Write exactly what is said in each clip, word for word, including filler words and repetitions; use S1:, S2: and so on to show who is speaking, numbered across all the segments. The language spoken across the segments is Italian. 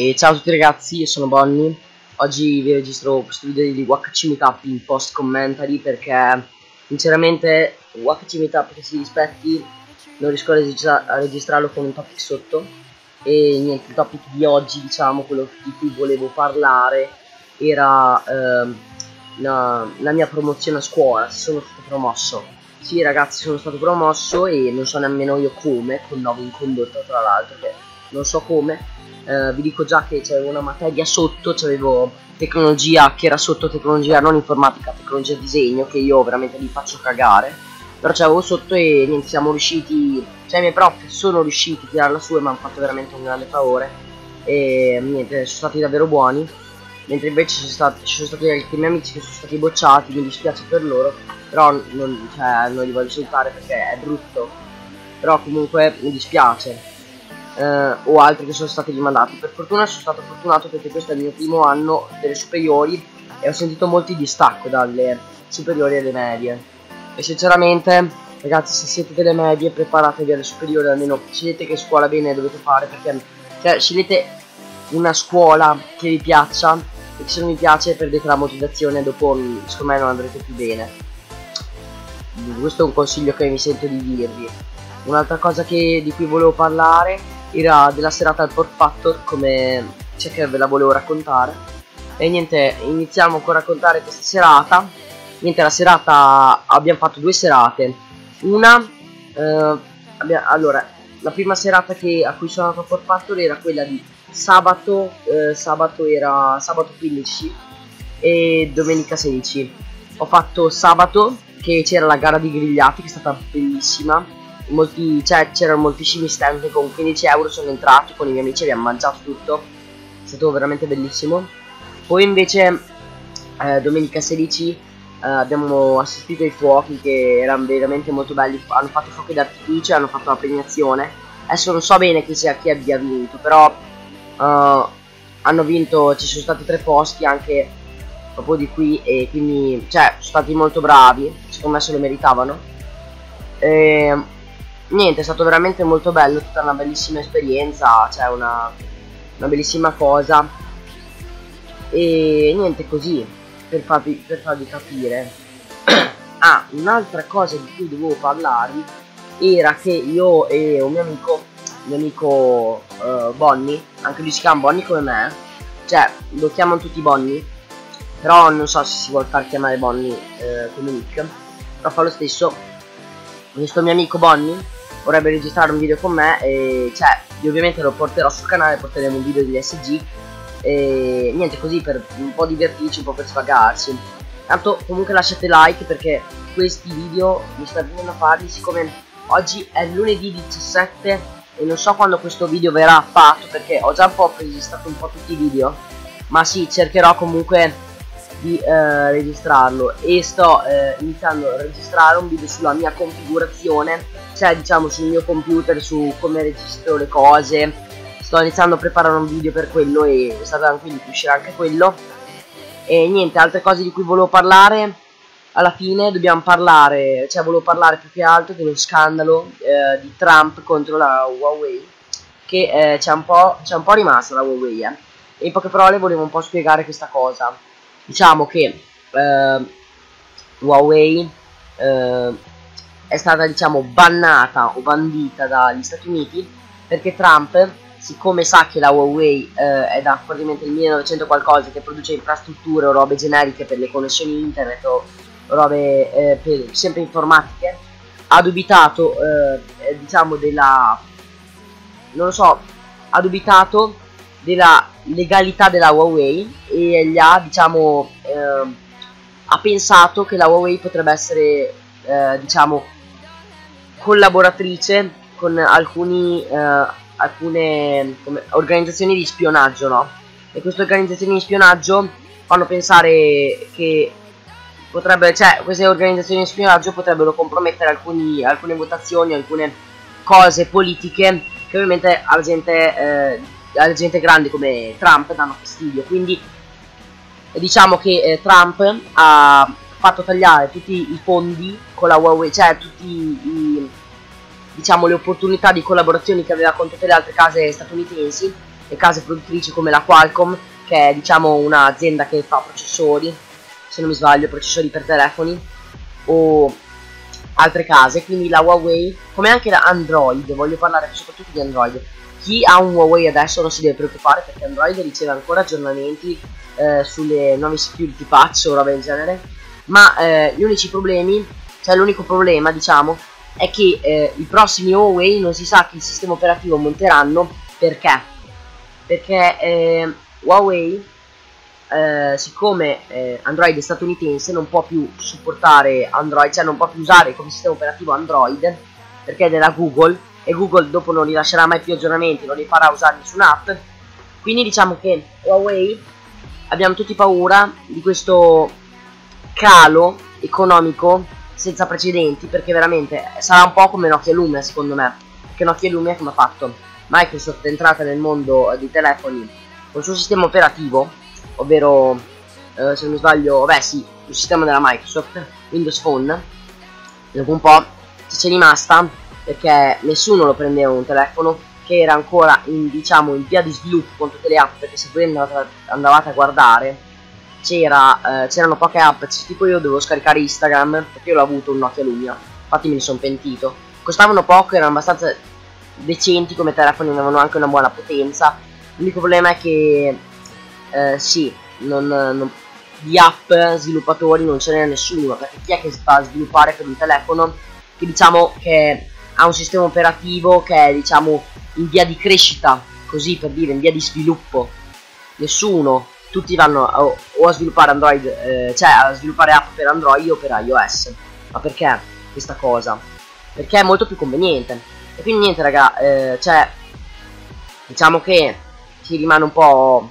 S1: E ciao a tutti ragazzi, io sono Bonnie. Oggi vi registro questo video di Wakachi Meetup in post commentary perché sinceramente Wakachi Meetup che si rispetti non riesco a, registra a registrarlo con un topic sotto. E niente, il topic di oggi, diciamo, quello di cui volevo parlare era ehm, la, la mia promozione a scuola, se sono stato promosso. Sì ragazzi, sono stato promosso e non so nemmeno io come, con nuovo in condotta tra l'altro, che non so come. Uh, vi dico già che c'avevo una materia sotto, c'avevo tecnologia che era sotto, tecnologia non informatica, tecnologia disegno, che io veramente li faccio cagare, però c'avevo sotto e niente, siamo riusciti, cioè i miei prof sono riusciti a tirarla su e mi hanno fatto veramente un grande favore e niente, sono stati davvero buoni, mentre invece ci sono stati, ci sono stati altri miei amici che sono stati bocciati, mi dispiace per loro, però non, cioè, non li voglio salutare perché è brutto, però comunque mi dispiace. Uh, o altri che sono stati rimandati. Per fortuna sono stato fortunato perché questo è il mio primo anno delle superiori e ho sentito molti distacco dalle superiori alle medie e sinceramente ragazzi, se siete delle medie preparatevi alle superiori, almeno scegliete che scuola bene dovete fare, perché cioè, scegliete una scuola che vi piaccia, e se non vi piace perdete la motivazione, dopo secondo me non andrete più bene. Questo è un consiglio che mi sento di dirvi. Un'altra cosa che, di cui volevo parlare era della serata al Port Factor, come c'è che ve la volevo raccontare. E niente, iniziamo con raccontare questa serata. Niente, la serata, abbiamo fatto due serate. Una, eh, abbiamo, allora, la prima serata che, a cui sono andato al Port Factor era quella di sabato, eh, sabato era sabato quindici e domenica sedici. Ho fatto sabato, che c'era la gara di grigliati, che è stata bellissima. Molti, cioè c'erano moltissimi stand, con quindici euro sono entrato con i miei amici, abbiamo mangiato tutto, è stato veramente bellissimo. Poi invece eh, domenica sedici eh, abbiamo assistito ai fuochi, che erano veramente molto belli, hanno fatto fuochi d'artificio e hanno fatto la premiazione. Adesso non so bene chi sia, chi abbia vinto, però uh, hanno vinto, ci sono stati tre posti anche proprio di qui, e quindi cioè sono stati molto bravi, secondo me se lo meritavano. E, niente, è stato veramente molto bello, tutta una bellissima esperienza, cioè una, una bellissima cosa. E niente, così, per farvi, per farvi capire. Ah, un'altra cosa di cui dovevo parlarvi era che io e un mio amico, mio amico uh, Bonnie, anche lui si chiama Bonnie come me, cioè lo chiamano tutti Bonnie, però non so se si vuole far chiamare Bonnie uh, come nick, però fa lo stesso. Questo mio amico Bonnie vorrebbe registrare un video con me e cioè io ovviamente lo porterò sul canale, porteremo un video degli S G e niente, così per un po' divertirci, un po' per svagarci. Tanto comunque lasciate like, perché questi video mi sta venendo a farli, siccome oggi è lunedì diciassette e non so quando questo video verrà fatto, perché ho già un po' registrato un po' tutti i video, ma sì, cercherò comunque di eh, registrarlo e sto eh, iniziando a registrare un video sulla mia configurazione, cioè diciamo sul mio computer, su come registro le cose. Sto iniziando a preparare un video per quello e state tranquilli che uscirà anche quello. E niente, altre cose di cui volevo parlare, alla fine dobbiamo parlare, cioè volevo parlare più che altro dello scandalo eh, di Trump contro la Huawei, che eh, c'è un po' c'è un po' rimasta la Huawei, eh. E in poche parole volevo un po' spiegare questa cosa. Diciamo che eh, Huawei eh, è stata, diciamo, bannata o bandita dagli Stati Uniti perché Trump, siccome sa che la Huawei eh, è da praticamente il millenovecento qualcosa, che produce infrastrutture o robe generiche per le connessioni internet o robe eh, per, sempre informatiche, ha dubitato eh, diciamo della, non lo so, ha dubitato della legalità della Huawei e gli ha, diciamo, eh, ha pensato che la Huawei potrebbe essere, eh, diciamo, collaboratrice con alcuni, eh, alcune come, organizzazioni di spionaggio, no? E queste organizzazioni di spionaggio fanno pensare che potrebbe, cioè, queste organizzazioni di spionaggio potrebbero compromettere alcuni, alcune votazioni, alcune cose politiche che ovviamente alla gente eh, alla gente grande come Trump danno fastidio. Quindi diciamo che eh, Trump ha fatto tagliare tutti i fondi con la Huawei, cioè tutti i, diciamo, le opportunità di collaborazioni che aveva con tutte le altre case statunitensi, le case produttrici come la Qualcomm, che è diciamo un'azienda che fa processori, se non mi sbaglio, processori per telefoni, o altre case, quindi la Huawei, come anche la Android. Voglio parlare soprattutto di Android. Chi ha un Huawei adesso non si deve preoccupare, perché Android riceve ancora aggiornamenti eh, sulle nuove security patch o roba del genere, ma eh, gli unici problemi, cioè l'unico problema diciamo, è che eh, i prossimi Huawei non si sa che il sistema operativo monteranno. Perché? Perché eh, Huawei, eh, siccome eh, Android è statunitense, non può più supportare Android, cioè non può più usare come sistema operativo Android, perché è della Google, e Google dopo non rilascerà mai più aggiornamenti, non li farà usare nessuna app. Quindi diciamo che Huawei, abbiamo tutti paura di questo calo economico senza precedenti, perché veramente sarà un po' come Nokia Lumia secondo me, perché Nokia Lumia come ha fatto? Microsoft è entrata nel mondo dei telefoni con il suo sistema operativo, ovvero eh, se non mi sbaglio, beh sì, il sistema della Microsoft, Windows Phone. Dopo un po' ci c'è rimasta perché nessuno lo prendeva un telefono che era ancora in, diciamo, in via di sviluppo con tutte le app, perché se voi andavate, andavate a guardare c'era, eh, c'erano poche app, tipo io dovevo scaricare Instagram perché io l'ho avuto un Nokia Lumia, infatti me ne sono pentito, costavano poco, erano abbastanza decenti come telefoni, avevano anche una buona potenza. L'unico problema è che eh, sì, non, non, di app sviluppatori non ce n'è nessuno, perché chi è che sta a sviluppare per un telefono che diciamo che ha un sistema operativo che è diciamo in via di crescita, così per dire, in via di sviluppo? Nessuno. Tutti vanno a, o a sviluppare Android, eh, cioè a sviluppare app per Android o per iOS. Ma perché questa cosa? Perché è molto più conveniente. E quindi niente raga, eh, cioè diciamo che ci rimane un po'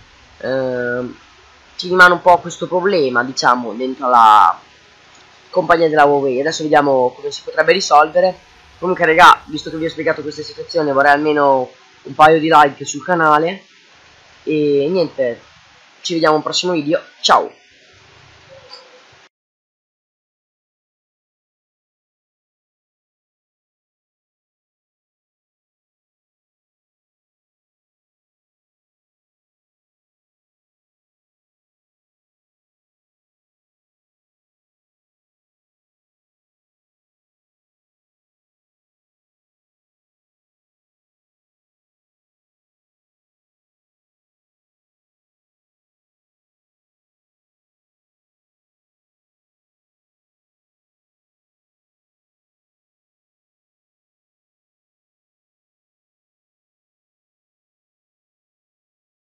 S1: eh, ci rimane un po' questo problema, diciamo, dentro la compagnia della Huawei. Adesso vediamo come si potrebbe risolvere. Comunque raga, visto che vi ho spiegato questa situazione, vorrei almeno un paio di like sul canale. E niente, ci vediamo al prossimo video, ciao!